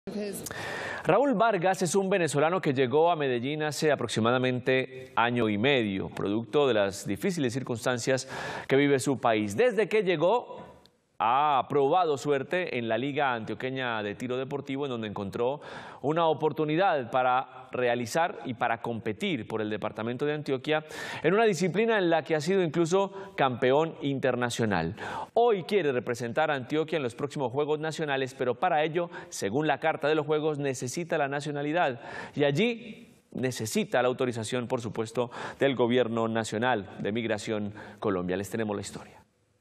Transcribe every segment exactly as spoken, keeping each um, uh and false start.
Raúl Vargas es un venezolano que llegó a Medellín hace aproximadamente año y medio, producto de las difíciles circunstancias que vive su país. Desde que llegó, ha probado suerte en la Liga Antioqueña de Tiro Deportivo, en donde encontró una oportunidad para realizar y para competir por el departamento de Antioquia en una disciplina en la que ha sido incluso campeón internacional. Hoy quiere representar a Antioquia en los próximos Juegos Nacionales, pero para ello, según la Carta de los Juegos, necesita la nacionalidad y allí necesita la autorización, por supuesto, del Gobierno Nacional de Migración Colombia. Les tenemos la historia.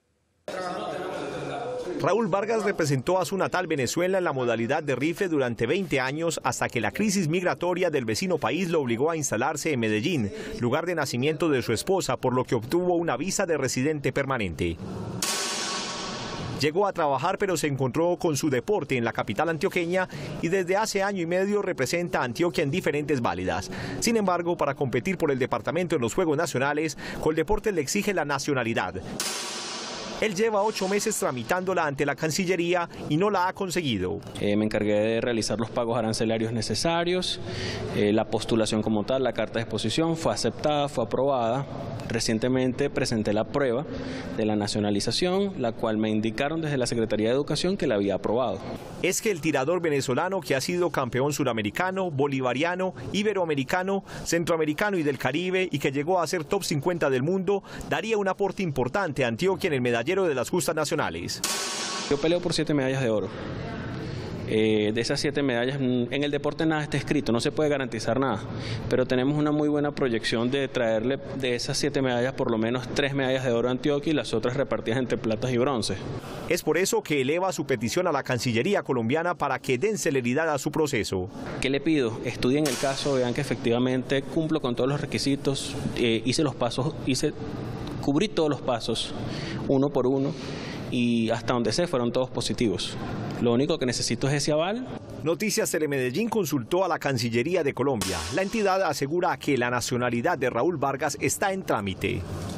Raúl Vargas representó a su natal Venezuela en la modalidad de rifle durante veinte años hasta que la crisis migratoria del vecino país lo obligó a instalarse en Medellín, lugar de nacimiento de su esposa, por lo que obtuvo una visa de residente permanente. Llegó a trabajar, pero se encontró con su deporte en la capital antioqueña y desde hace año y medio representa a Antioquia en diferentes válidas. Sin embargo, para competir por el departamento en los Juegos Nacionales, Coldeportes le exige la nacionalidad. Él lleva ocho meses tramitándola ante la Cancillería y no la ha conseguido. Eh, me encargué de realizar los pagos arancelarios necesarios, eh, la postulación como tal, la carta de exposición fue aceptada, fue aprobada. Recientemente presenté la prueba de la nacionalización, la cual me indicaron desde la Secretaría de Educación que la había aprobado. Es que el tirador venezolano, que ha sido campeón suramericano, bolivariano, iberoamericano, centroamericano y del Caribe, y que llegó a ser top cincuenta del mundo, daría un aporte importante a Antioquia en el medallero de las justas nacionales. Yo peleo por siete medallas de oro. Eh, de esas siete medallas, en el deporte nada está escrito, no se puede garantizar nada, pero tenemos una muy buena proyección de traerle de esas siete medallas por lo menos tres medallas de oro a Antioquia y las otras repartidas entre platas y bronce. Es por eso que eleva su petición a la Cancillería colombiana para que den celeridad a su proceso. ¿Qué le pido? Estudien el caso, vean que efectivamente cumplo con todos los requisitos, eh, hice los pasos, hice, cubrí todos los pasos, uno por uno, y hasta donde sé fueron todos positivos. Lo único que necesito es ese aval. Noticias Telemedellín consultó a la Cancillería de Colombia. La entidad asegura que la nacionalidad de Raúl Vargas está en trámite.